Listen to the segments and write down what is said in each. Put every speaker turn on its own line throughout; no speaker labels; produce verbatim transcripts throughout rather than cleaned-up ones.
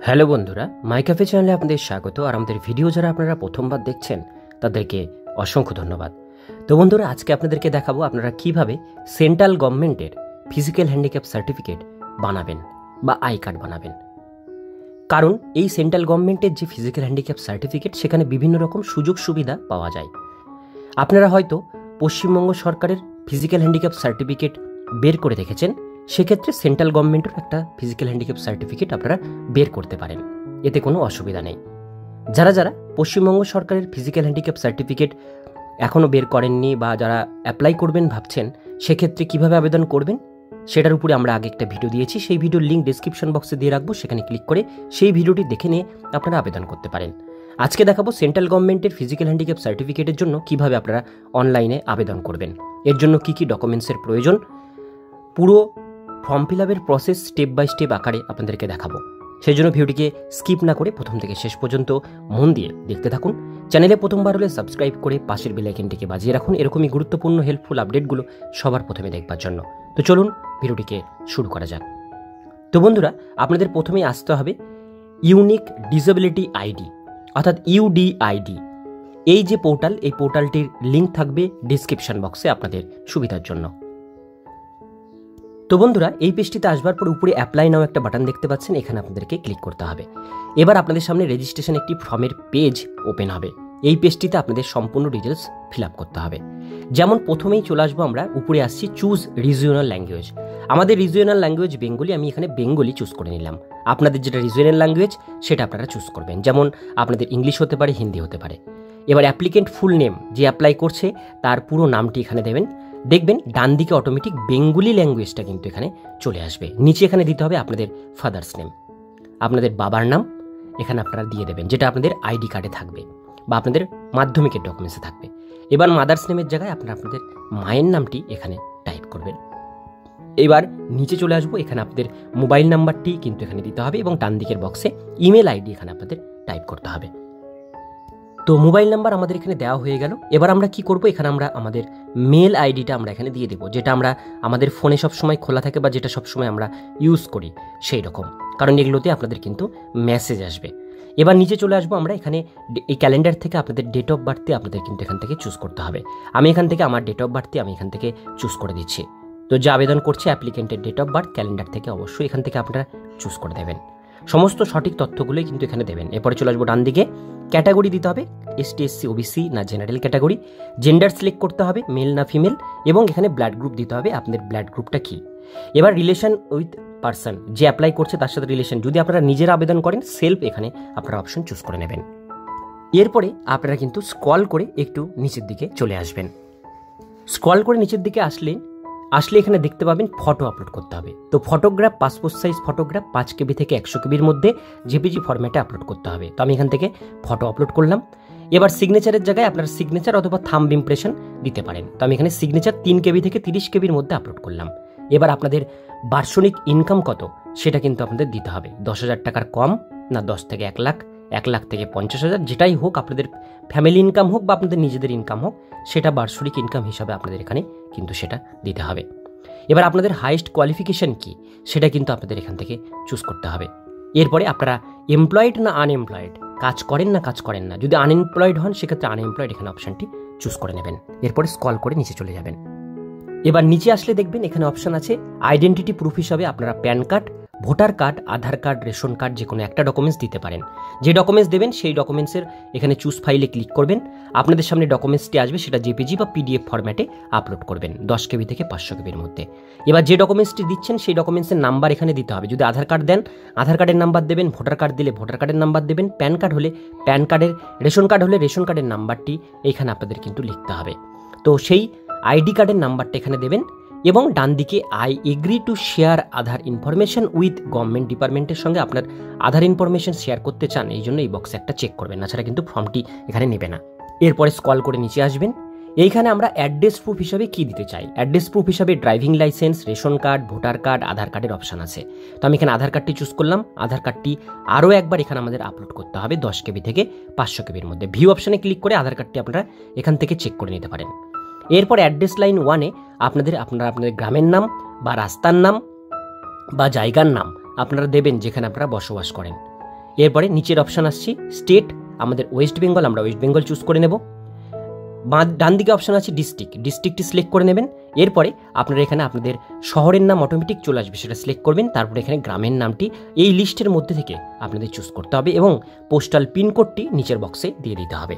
Hello বন্ধুরা, মাই cafe চ্যানেলে আপনাদের স্বাগত। আর আমাদের ভিডিও যারা আপনারা প্রথমবার দেখছেন তাদেরকে অসংখ্য ধন্যবাদ। তো বন্ধুরা, আজকে আপনাদেরকে দেখাবো আপনারা কিভাবে সেন্ট্রাল গভর্নমেন্টের ফিজিক্যাল হ্যান্ডিক্যাপ সার্টিফিকেট বানাবেন বা আই কার্ড বানাবেন। কারণ এই সেন্ট্রাল গভর্নমেন্টের যে ফিজিক্যাল হ্যান্ডিক্যাপ সার্টিফিকেট, সেখানে বিভিন্ন রকম সুযোগ সুবিধা পাওয়া যায়। আপনারা হয়তো পশ্চিমবঙ্গ সরকারের ফিজিক্যাল হ্যান্ডিক্যাপ সার্টিফিকেট বের করে রেখেছেন, সেক্ষেত্রে সেন্ট্রাল গভর্নমেন্টের একটা ফিজিক্যাল হ্যান্ডিক্যাপ সার্টিফিকেট আপনারা বের করতে পারেন, এতে কোনো অসুবিধা নেই। যারা যারা পশ্চিমবঙ্গ সরকারের ফিজিক্যাল হ্যান্ডিক্যাপ সার্টিফিকেট এখনও বের করেননি বা যারা অ্যাপ্লাই করবেন ভাবছেন, সেক্ষেত্রে কিভাবে আবেদন করবেন সেটার উপরে আমরা আগে একটা ভিডিও দিয়েছি। সেই ভিডিওর লিঙ্ক ডিসক্রিপশন বক্সে দিয়ে রাখবো, সেখানে ক্লিক করে সেই ভিডিওটি দেখে নিয়ে আপনারা আবেদন করতে পারেন। আজকে দেখাবো সেন্ট্রাল গভর্নমেন্টের ফিজিক্যাল হ্যান্ডিক্যাপ সার্টিফিকেটের জন্য কিভাবে আপনারা অনলাইনে আবেদন করবেন, এর জন্য কী কী ডকুমেন্টসের প্রয়োজন, পুরো ফর্ম ফিল আপের প্রসেস স্টেপ বাই স্টেপ আকারে আপনাদেরকে দেখাবো। সেই জন্য ভিডিওটিকে স্কিপ না করে প্রথম থেকে শেষ পর্যন্ত মন দিয়ে দেখতে থাকুন। চ্যানেলে প্রথমবার হলে সাবস্ক্রাইব করে পাশের বেল আইকনটিকে বাজিয়ে রাখুন, এরকমই গুরুত্বপূর্ণ হেল্পফুল আপডেটগুলো সবার প্রথমে দেখবার জন্য। তো চলুন ভিডিওটিকে শুরু করা যাক। তো বন্ধুরা, আপনাদের প্রথমেই আসতে হবে ইউনিক ডিসেবিলিটি আইডি, অর্থাৎ ইউডিআইডি। এই যে পোর্টাল, এই পোর্টালটির লিঙ্ক থাকবে ডিসক্রিপশন বক্সে আপনাদের সুবিধার জন্য। তো বন্ধুরা, এই পেজটিতে আসবার পর উপরে অ্যাপ্লাই নাও একটা বাটন দেখতে পাচ্ছেন, এখানে আপনাদেরকে ক্লিক করতে হবে। এবার আপনাদের সামনে রেজিস্ট্রেশন একটি ফর্মের পেজ ওপেন হবে। এই পেজটিতে আপনাদের সম্পূর্ণ ডিটেলস ফিল আপ করতে হবে। যেমন প্রথমেই চলে আসবো আমরা, উপরে আসছি চুজ রিজিওনাল ল্যাঙ্গুয়েজ। আমাদের রিজিওনাল ল্যাঙ্গুয়েজ বেঙ্গলি, আমি এখানে বেঙ্গলি চুজ করে নিলাম। আপনাদের যেটা রিজিওনাল ল্যাঙ্গুয়েজ সেটা আপনারা চুজ করবেন, যেমন আপনাদের ইংলিশ হতে পারে, হিন্দি হতে পারে। এবার অ্যাপ্লিকেন্ট ফুল নেম, যে অ্যাপ্লাই করছে তার পুরো নামটি এখানে দেবেন। দেখবেন ডান দিকে অটোমেটিক বেঙ্গলি ল্যাঙ্গুয়েজটা কিন্তু এখানে চলে আসবে। নিচে এখানে দিতে হবে আপনাদের ফাদার্স নেম, আপনাদের বাবার নাম এখানে আপনারা দিয়ে দেবেন, যেটা আপনাদের আইডি কার্ডে থাকবে বা আপনাদের মাধ্যমিকের ডকুমেন্টসে থাকবে। এবার মাদার্স নেমের জায়গায় আপনারা আপনাদের মায়ের নামটি এখানে টাইপ করবেন। এবার নিচে চলে আসবো, এখানে আপনাদের মোবাইল নাম্বারটি কিন্তু এখানে দিতে হবে এবং ডান দিকের বক্সে ইমেল আইডি এখানে আপনাদের টাইপ করতে হবে। তো মোবাইল নাম্বার আমাদের এখানে দেওয়া হয়ে গেল। এবার আমরা কি করব, এখানে আমরা আমাদের মেল আইডিটা আমরা এখানে দিয়ে দেবো, যেটা আমরা আমাদের ফোনে সবসময় খোলা থাকে বা যেটা সবসময় আমরা ইউজ করি সেই রকম, কারণ এগুলোতে আপনাদের কিন্তু মেসেজ আসবে। এবার নিচে চলে আসবো আমরা, এখানে এই ক্যালেন্ডার থেকে আপনাদের ডেট অফ বার্থে আপনাদের কিন্তু এখান থেকে চুজ করতে হবে। আমি এখান থেকে আমার ডেট অফ বার্থে আমি এখান থেকে চুজ করে দিচ্ছি। তো যে আবেদন করছে অ্যাপ্লিকেন্টের ডেট অফ বার্থ ক্যালেন্ডার থেকে অবশ্যই এখান থেকে আপনারা চুজ করে দেবেন। সমস্ত সঠিক তথ্যগুলোই কিন্তু এখানে দেবেন। এরপরে চলে আসবো ডান দিকে, ক্যাটাগরি দিতে হবে এসটি, এসসি, ওবিসি না জেনারেল ক্যাটাগরি। জেন্ডার সিলেক্ট করতে হবে মেল না ফিমেল, এবং এখানে ব্লাড গ্রুপ দিতে হবে আপনাদের ব্লাড গ্রুপটা কী। এবার রিলেশন উইথ পার্সন, যে অ্যাপ্লাই করছে তার সাথে রিলেশন, যদি আপনারা নিজেরা আবেদন করেন সেলফ এখানে আপনারা অপশন চুজ করে নেবেন। এরপরে আপনারা কিন্তু স্ক্রল করে একটু নিচের দিকে চলে আসবেন। স্ক্রল করে নিচের দিকে আসলে আসলে এখানে দেখতে পাবেন ফটো আপলোড করতে হবে। তো ফটোগ্রাফ, পাসপোর্ট সাইজ ফটোগ্রাফ পাঁচ কেবি থেকে একশো কেবির মধ্যে জেপিজি ফরম্যাটে আপলোড করতে হবে। তো আমি এখান থেকে ফটো আপলোড করলাম। এবার সিগনেচারের জায়গায় আপনার সিগনেচার অথবা থাম্ব ইমপ্রেশন দিতে পারেন। তো আমি এখানে সিগনেচার তিন কেবি থেকে তিরিশ কেবির মধ্যে আপলোড করলাম। এবার আপনাদের বার্ষিক ইনকাম কত সেটা কিন্তু আপনাদের দিতে হবে। দশ হাজার টাকার কম না দশ থেকে এক লাখ, এক লাখ থেকে পঞ্চাশ হাজার, যেটাই হোক, আপনাদের ফ্যামিলি ইনকাম হোক বা আপনাদের নিজেদের ইনকাম হোক, সেটা বার্ষিক ইনকাম হিসাবে আপনাদের এখানে কিন্তু সেটা দিতে হবে। এবার আপনাদের হাইয়েস্ট কোয়ালিফিকেশন কি সেটা কিন্তু আপনাদের এখান থেকে চুজ করতে হবে। এরপরে আপনারা এমপ্লয়েড না আনএমপ্লয়েড, কাজ করেন না কাজ করেন না, যদি আনএমপ্লয়েড হন সেক্ষেত্রে আনএমপ্লয়েড এখানে অপশানটি চুজ করে নেবেন। এরপরে স্ক্রল করে নিচে চলে যাবেন। এবার নিচে আসলে দেখবেন এখানে অপশান আছে আইডেন্টিটি প্রুফ হিসাবে আপনারা PAN card, voter card, Aadhaar card, ration card, যে কোনো একটা ডকুমেন্টস দিতে পারেন। যে ডকুমেন্টস দেবেন সেই ডকুমেন্টসের এখানে চুজ ফাইলে ক্লিক করবেন। আপনাদের সামনে ডকুমেন্টসটি আসবে, সেটা জেপিজি বা পিডিএফ ফরম্যাটে আপলোড করবেন দশ কেবি থেকে পাঁচশো কেবির মধ্যে। এবার যে ডকুমেন্টসটি দিচ্ছেন সেই ডকুমেন্টসের নাম্বার এখানে দিতে হবে। যদি আধার কার্ড দেন আধার কার্ডের নাম্বার দেবেন, ভোটার কার্ড দিলে ভোটার কার্ডের নাম্বার দেবেন, প্যান কার্ড হলে প্যান কার্ডের, রেশন কার্ড হলে রেশন কার্ডের নাম্বারটি এইখানে আপনাদের কিন্তু লিখতে হবে। তো সেই আইডি কার্ডের নাম্বারটা এখানে দেবেন এবং ডান দিকে I agree to share Aadhaar information with government ডিপার্টমেন্টের সঙ্গে আপনার আধার ইনফরমেশন শেয়ার করতে চান, এই জন্য এই বক্সে একটা চেক করবেন, না ছাড়া কিন্তু ফর্মটি এখানে নেবে না। এরপরে স্ক্রল করে নিচে আসবেন। এইখানে আমরা অ্যাড্রেস প্রুফ হিসাবে কী দিতে চাই, অ্যাড্রেস প্রুফ হিসাবে driving licence, ration card, voter card, Aadhaar কার্ডের অপশান আছে। তো আমি এখানে আধার কার্ডটি চুজ করলাম। আধার কার্ডটি আরও একবার এখানে আমাদের আপলোড করতে হবে দশ কেবি থেকে পাঁচশো কেবির মধ্যে। ভিউ অপশানে ক্লিক করে আধার কার্ডটি আপনারা এখান থেকে চেক করে নিতে পারেন। এরপর অ্যাড্রেস লাইন ওয়ানে আপনাদের আপনারা আপনাদের গ্রামের নাম বা রাস্তার নাম বা জায়গার নাম আপনারা দেবেন যেখানে আপনারা বসবাস করেন। এরপরে নিচের অপশান আসছি স্টেট, আমাদের ওয়েস্ট বেঙ্গল, আমরা ওয়েস্ট বেঙ্গল চুজ করে নেব। বাঁ ডান দিকে অপশান আছে ডিস্ট্রিক্ট, ডিস্ট্রিক্টটি সিলেক্ট করে নেবেন। এরপরে আপনারা এখানে আপনাদের শহরের নাম অটোমেটিক চলে আসবে, সেটা সিলেক্ট করবেন। তারপরে এখানে গ্রামের নামটি এই লিস্টের মধ্যে থেকে আপনাদের চুজ করতে হবে এবং পোস্টাল পিনকোডটি নিচের বক্সে দিয়ে দিতে হবে।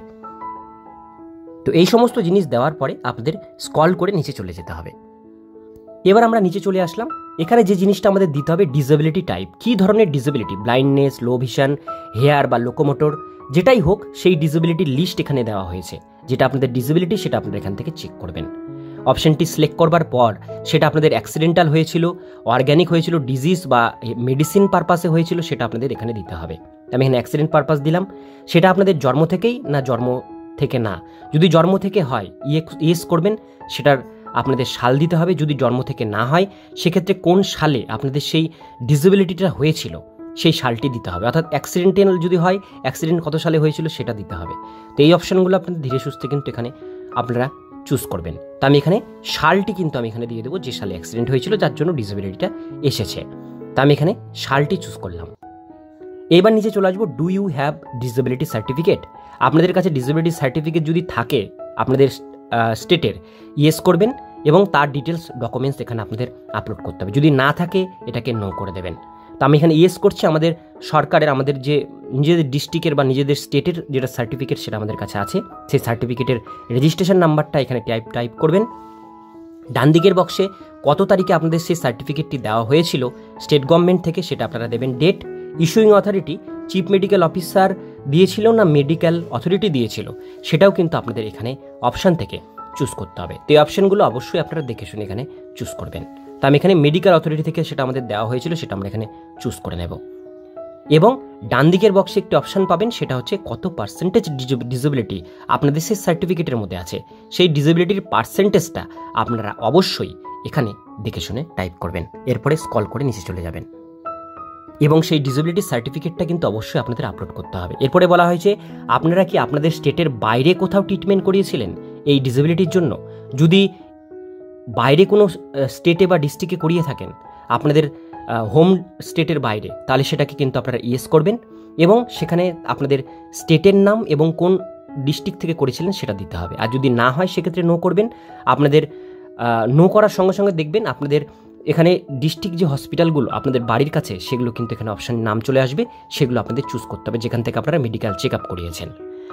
তো এই সমস্ত জিনিস দেওয়ার পরে আপনাদের স্ক্রল করে নিচে চলে যেতে হবে। এবার আমরা নিচে চলে আসলাম। এখানে যে জিনিসটা আমাদের দিতে হবে ডিসেবিলিটি টাইপ, কী ধরনের ডিসেবিলিটি, ব্লাইন্ডনেস, লো ভিশন, হেয়ার বা লোকোমোটর, যেটাই হোক সেই ডিসেবিলিটির লিস্ট এখানে দেওয়া হয়েছে। যেটা আপনাদের ডিসেবিলিটি সেটা আপনারা এখান থেকে চেক করবেন। অপশানটি সিলেক্ট করবার পর সেটা আপনাদের অ্যাক্সিডেন্টাল হয়েছিল, অর্গ্যানিক হয়েছিল, ডিজিজ বা মেডিসিন পারপাসে হয়েছিল, সেটা আপনাদের এখানে দিতে হবে। আমি এখানে অ্যাক্সিডেন্ট পারপাস দিলাম। সেটা আপনাদের জন্ম থেকেই না জন্ম থেকে না, যদি জন্ম থেকে হয় ইয়েস করবেন, সেটার আপনাদের সাল দিতে হবে। যদি জন্ম থেকে না হয় সেক্ষেত্রে কোন সালে আপনাদের সেই ডিসেবিলিটিটা হয়েছিল সেই সালটি দিতে হবে। অর্থাৎ অ্যাক্সিডেন্টাল যদি হয় অ্যাক্সিডেন্ট কত সালে হয়েছিল সেটা দিতে হবে। তো এই অপশানগুলো আপনাদের ধীরে সুস্থে কিন্তু এখানে আপনারা চুজ করবেন। তো আমি এখানে সালটি কিন্তু আমি এখানে দিয়ে দেবো যে সালে অ্যাক্সিডেন্ট হয়েছিল, যার জন্য ডিসেবিলিটিটা এসেছে। তা আমি এখানে সালটি চুজ করলাম। এবার নিচে চলে আসবো do you have disability certificate. আপনাদের কাছে ডিসেবিলিটি সার্টিফিকেট যদি থাকে আপনাদের স্টেটের, ইয়েস করবেন এবং তার ডিটেলস ডকুমেন্টস এখানে আপনাদের আপলোড করতে হবে। যদি না থাকে এটাকে নো করে দেবেন। তো আমি এখানে ইয়েস করছি। আমাদের সরকারের, আমাদের যে নিজেদের ডিস্ট্রিক্টের বা নিজেদের স্টেটের যেটা সার্টিফিকেট সেটা আমাদের কাছে আছে, সেই সার্টিফিকেটের রেজিস্ট্রেশন নাম্বারটা এখানে টাইপ টাইপ করবেন। ডান দিকের বক্সে কত তারিখে আপনাদের সেই সার্টিফিকেটটি দেওয়া হয়েছিল স্টেট গভর্নমেন্ট থেকে সেটা আপনারা দেবেন। Date, issuing authority chief medical officer দিয়েছিল না মেডিকেল অথরিটি দিয়েছিল সেটাও কিন্তু আপনাদের এখানে অপশান থেকে চুজ করতে হবে। তো এই অপশানগুলো অবশ্যই আপনারা দেখে শুনে এখানে চুজ করবেন। তো আমি এখানে মেডিকেল অথরিটি থেকে সেটা আমাদের দেওয়া হয়েছিল, সেটা আমরা এখানে চুজ করে নেব। এবং ডান দিকের বক্সে একটি অপশান পাবেন, সেটা হচ্ছে কত পার্সেন্টেজ ডিসেবিলিটি আপনাদের সেই সার্টিফিকেটের মধ্যে আছে, সেই ডিসেবিলিটির পার্সেন্টেজটা আপনারা অবশ্যই এখানে দেখে শুনে টাইপ করবেন। এরপরে স্ক্রল করে নিচে চলে যাবেন এবং সেই ডিসেবিলিটি সার্টিফিকেটটা কিন্তু অবশ্যই আপনাদের আপলোড করতে হবে। এরপরে বলা হয়েছে আপনারা কি আপনাদের স্টেটের বাইরে কোথাও ট্রিটমেন্ট করিয়েছিলেন এই ডিসেবিলিটির জন্য। যদি বাইরে কোনো স্টেটে বা ডিস্ট্রিক্টে করিয়ে থাকেন আপনাদের হোম স্টেটের বাইরে, তাহলে সেটাকে কিন্তু আপনারা ইয়েস করবেন এবং সেখানে আপনাদের স্টেটের নাম এবং কোন ডিস্ট্রিক্ট থেকে করেছিলেন সেটা দিতে হবে। আর যদি না হয় সেক্ষেত্রে নো করবেন। আপনাদের নো করার সঙ্গে সঙ্গে দেখবেন আপনাদের এখানে ডিস্ট্রিক্ট যে হসপিটালগুলো আপনাদের বাড়ির কাছে সেগুলো কিন্তু এখানে অপশান নাম চলে আসবে, সেগুলো আপনাদের চুজ করতে হবে যেখান থেকে আপনারা মেডিকেল চেক আপ করিয়েছেন।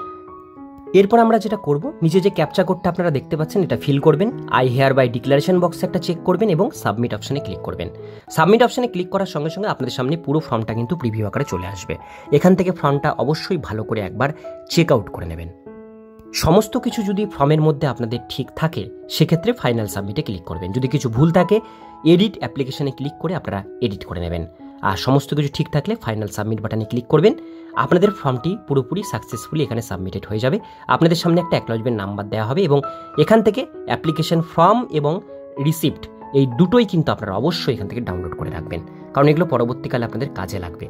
এরপর আমরা যেটা করব, নিচে যে ক্যাপচা কোডটা আপনারা দেখতে পাচ্ছেন এটা ফিল করবেন। আই হেয়ার বাই ডিক্লারেশন বক্সে একটা চেক করবেন এবং সাবমিট অপশানে ক্লিক করবেন। সাবমিট অপশানে ক্লিক করার সঙ্গে সঙ্গে আপনাদের সামনে পুরো ফর্মটা কিন্তু প্রিভিউ আকারে চলে আসবে। এখান থেকে ফর্মটা অবশ্যই ভালো করে একবার চেক আউট করে নেবেন। সমস্ত কিছু যদি ফর্মের মধ্যে আপনাদের ঠিক থাকে সেক্ষেত্রে ফাইনাল সাবমিটে ক্লিক করবেন। যদি কিছু ভুল থাকে এডিট অ্যাপ্লিকেশানে ক্লিক করে আপনারা এডিট করে নেবেন। আর সমস্ত কিছু ঠিক থাকলে ফাইনাল সাবমিট বাটনে ক্লিক করবেন। আপনাদের ফর্মটি পুরোপুরি সাকসেসফুলি এখানে সাবমিটেড হয়ে যাবে। আপনাদের সামনে একটা অ্যাকনলেজমেন্ট নাম্বার দেওয়া হবে এবং এখান থেকে অ্যাপ্লিকেশন ফর্ম এবং রিসিপ্ট এই দুটোই কিন্তু আপনারা অবশ্যই এখান থেকে ডাউনলোড করে রাখবেন, কারণ এগুলো পরবর্তীকালে আপনাদের কাজে লাগবে।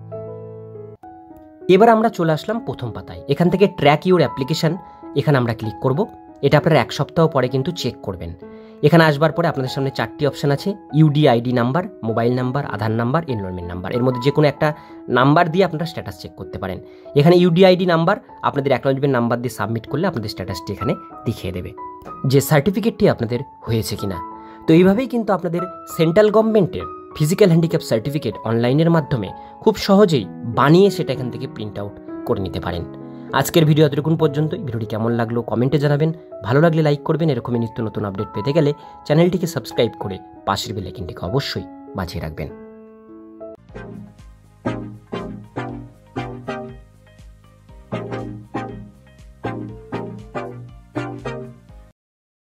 এবার আমরা চলে আসলাম প্রথম পাতায়। এখান থেকে ট্র্যাক ইউর অ্যাপ্লিকেশান এখানে আমরা ক্লিক করব। এটা আপনারা এক সপ্তাহ পরে কিন্তু চেক করবেন। এখানে আসবার পরে আপনাদের সামনে চারটি অপশান আছে, UDID number, mobile number, Aadhaar number, enrolment number. এর মধ্যে যে কোনো একটা নাম্বার দিয়ে আপনারা স্ট্যাটাস চেক করতে পারেন। এখানে ইউডি আইডি নাম্বার আপনাদের অ্যাকনলেজমেন্ট নাম্বার দিয়ে সাবমিট করলে আপনাদের স্ট্যাটাসটি এখানে দেখিয়ে দেবে যে সার্টিফিকেটটি আপনাদের হয়েছে কিনা। তো এইভাবেই কিন্তু আপনাদের সেন্ট্রাল গভর্নমেন্টের ফিজিক্যাল হ্যান্ডিক্যাপ সার্টিফিকেট অনলাইনের মাধ্যমে খুব সহজেই বানিয়ে সেটা এখান থেকে প্রিন্ট আউট করে নিতে পারেন। আজকের ভিডিও এতটুকুন পর্যন্তই। ভিডিওটি কেমন লাগলো কমেন্টে জানাবেন, ভালো লাগলে লাইক করবেন। এরকমই নিত্য নতুন আপডেট পেতে গেলে চ্যানেলটিকে সাবস্ক্রাইব করে পাশের বেল আইকনটিকে অবশ্যই বাজিয়ে রাখবেন।